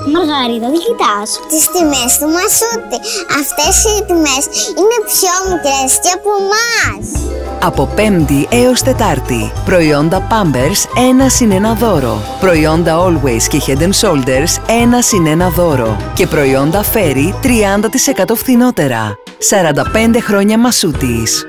Μαργαρίδα, δεν κοιτάς τις τιμές του Μασούτη. Αυτές οι τιμές είναι πιο μικρές και από εμάς. Από Πέμπτη έως Τετάρτη, προϊόντα Pampers 1+1 δώρο. Προϊόντα Always και Head & Shoulders 1+1 δώρο. Και προϊόντα Fairy 30% φθηνότερα. 45 χρόνια Μασούτης.